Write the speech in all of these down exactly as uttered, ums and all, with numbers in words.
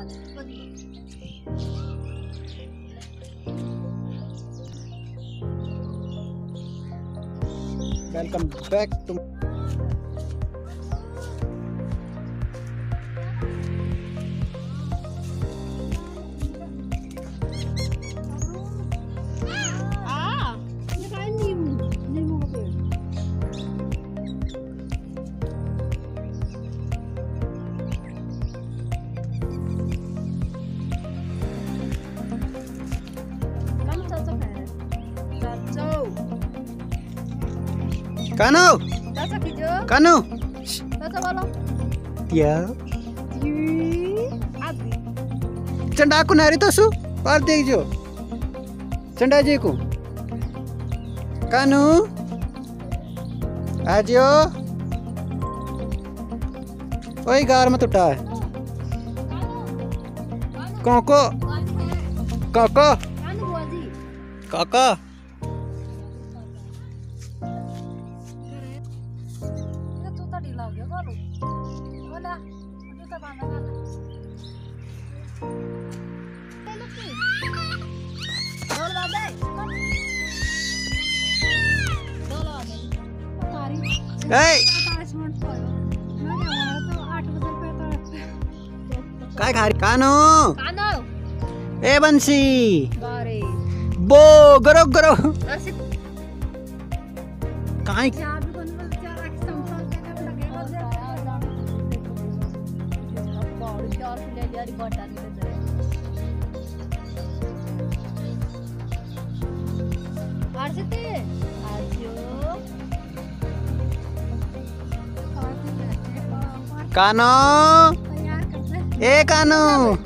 Welcome back to Kanu, Kanu, ya. Canda aku nari tuh su, par dek jo. Canda aja aku. Kanu, ajo. Oi gar mah tuta. Koko, koko, koko. Hey, काय खा रही? कानो, ए बंसी, बो गरो गरो, काय? कानो, ए कानो,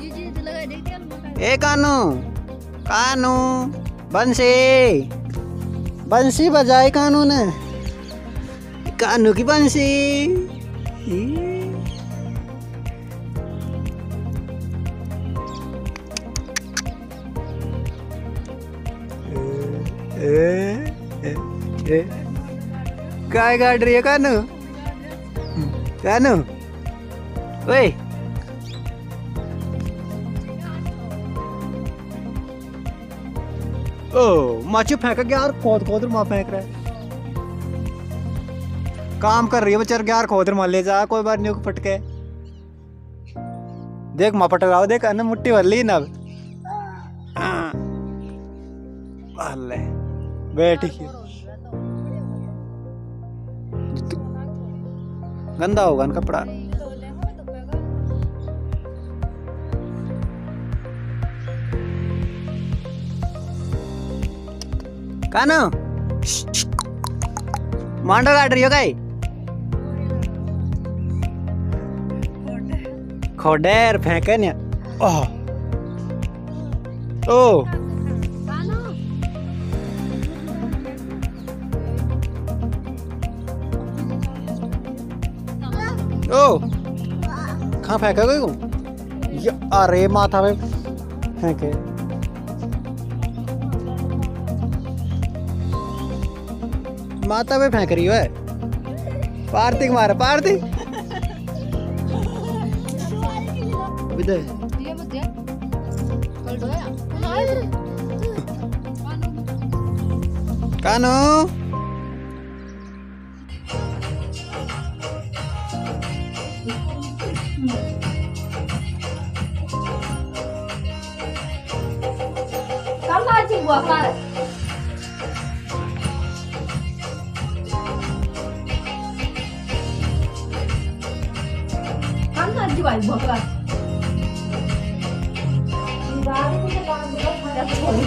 ए कानो, कानो, बंसी, बंसी बजाए कानो ने, कानो की बंसी, काय गाड़ रही है कानो, कानो, ओए, ओ माचू फेंका गया यार, खोद खोद माँ फेंक रहा है, काम कर रही है बेचार यार, खोद मार ले जा, कोई बार नहीं फटके, देख माँ पटक रहा, देख ना मुट्ठी भर ली ना, अल्ले बैठी गंदा होगा ना कपड़ा। कानो मांडो काट रही हो काय? खोडेर फेंके ने ओह ओ ओ कहाँ फेंका गई को? अरे माथा में फेंके माता पे फेंक रही है, पार्थिक मारा पार्थिक कानो कल आज हुआ कर भाई भोकला गाड़ी को काम बहुत मजा छोड़ी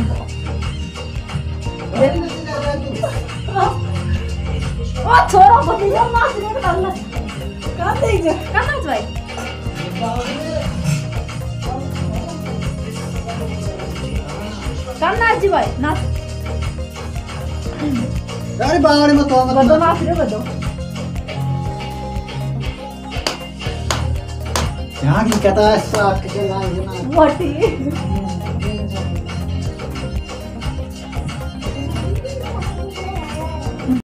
ओ छोरा बतिया मास रे करना का दे जे करना भाई करना जी भाई ना गाड़ी बावड़ी में तो बदो मास रे बदो यहाँ की कहता है साथ के लाए ना मोटी